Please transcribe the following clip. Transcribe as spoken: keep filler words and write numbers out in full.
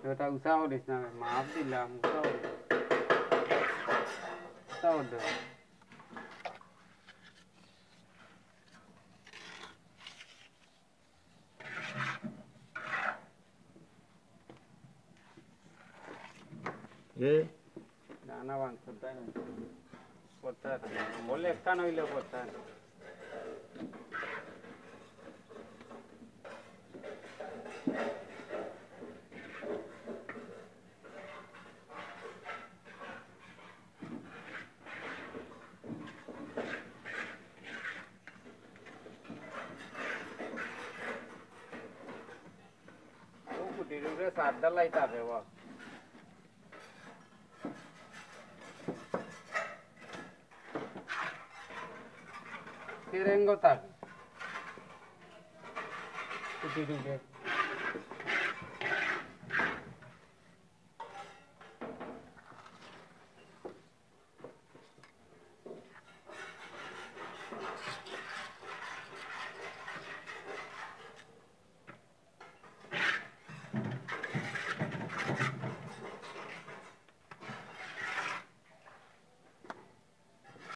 এটা উসাও দিস না মাপ দিলাম উসাও উসাও দে এ দানা বানতে তাই না করতে বলে একটা নইলে করতে Tidur sadar lah itu apa wah. Tirenggo tak. Tidur deh.